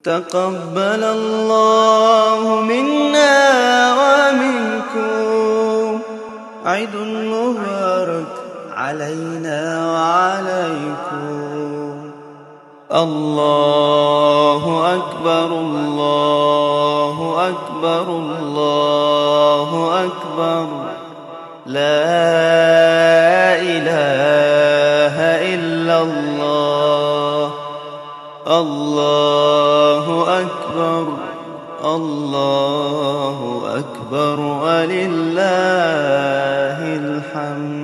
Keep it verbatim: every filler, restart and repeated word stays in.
تقبل الله منا ومنكم، عيد مبارك علينا وعليكم. الله أكبر الله أكبر الله أكبر، لا إله إلا الله. الله أكبر الله أكبر ولله الحمد.